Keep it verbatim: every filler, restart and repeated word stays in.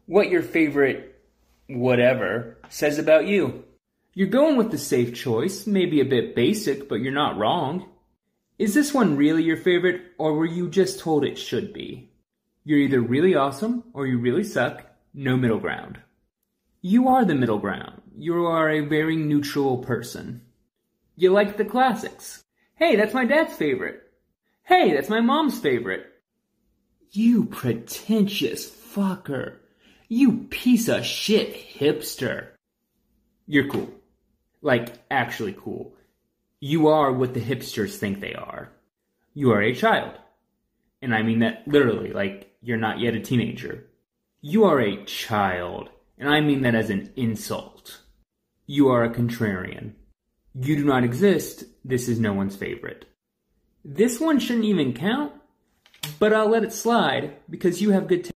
what your favorite whatever says about you. You're going with the safe choice, maybe a bit basic, but you're not wrong. Is this one really your favorite, or were you just told it should be? You're either really awesome, or you really suck. No middle ground. You are the middle ground. You are a very neutral person. You like the classics. Hey, that's my dad's favorite. Hey, that's my mom's favorite. You pretentious fucker. You piece of shit hipster. You're cool. Like, actually cool. You are what the hipsters think they are. You are a child. And I mean that literally, like, you're not yet a teenager. You are a child, and I mean that as an insult. You are a contrarian. You do not exist. This is no one's favorite. This one shouldn't even count, but I'll let it slide because you have good taste.